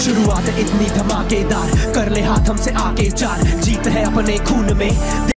शुरुआत इतनी धमाकेदार, कर ले हाथ हमसे आके चार, जीत है अपने खून में।